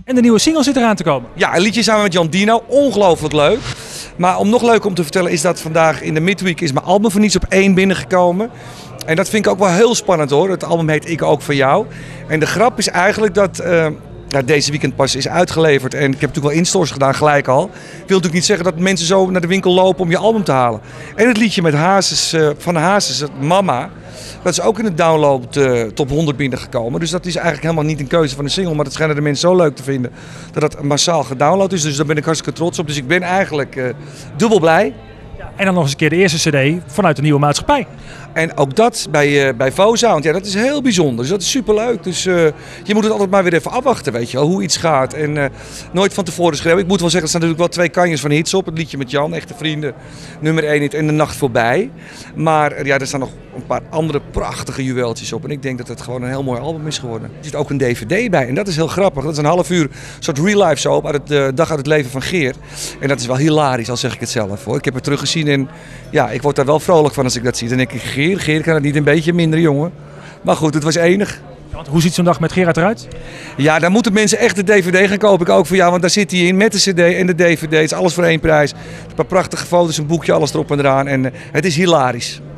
En de nieuwe single zit eraan te komen. Ja, een liedje samen met Jan Dino. Ongelooflijk leuk. Maar om nog leuker om te vertellen is dat vandaag in de midweek is mijn album voor niets op 1 binnengekomen. En dat vind ik ook wel heel spannend hoor. Het album heet Ik Ook Voor Jou. En de grap is eigenlijk dat deze weekend pas is uitgeleverd. En ik heb natuurlijk wel instores gedaan gelijk al. Ik wil natuurlijk niet zeggen dat mensen zo naar de winkel lopen om je album te halen. En het liedje met Hazes, van Hazes, het Mama. Dat is ook in de download top 100 binnengekomen. Dus dat is eigenlijk helemaal niet een keuze van een single. Maar dat schijnen de mensen zo leuk te vinden dat het massaal gedownload is. Dus daar ben ik hartstikke trots op. Dus ik ben eigenlijk dubbel blij. En dan nog eens een keer de eerste cd vanuit de nieuwe maatschappij. En ook dat bij Vosound, ja, dat is heel bijzonder. Dus dat is superleuk. Dus je moet het altijd maar weer even afwachten, weet je wel, hoe iets gaat. En nooit van tevoren schreeuwen. Ik moet wel zeggen, er staan natuurlijk wel 2 kanjes van hits op. Het liedje met Jan, Echte Vrienden, nummer 1 en De Nacht Voorbij. Maar ja, er staan nog een paar andere prachtige juweeltjes op. En ik denk dat het gewoon een heel mooi album is geworden. Er zit ook een DVD bij en dat is heel grappig. Dat is een half uur een soort real life soap uit de dag uit het leven van Geer. En dat is wel hilarisch, al zeg ik het zelf hoor. Ik heb het teruggezien en ja, ik word daar wel vrolijk van als ik dat zie. Dan denk ik, Geer kan het niet een beetje minder, jongen. Maar goed, het was enig. Want hoe ziet zo'n dag met Gerard eruit? Ja, dan moeten mensen echt de DVD gaan kopen. Ik ook voor jou, want daar zit hij in met de CD en de DVD. Het is alles voor 1 prijs. Een paar prachtige foto's, een boekje, alles erop en eraan. En het is hilarisch.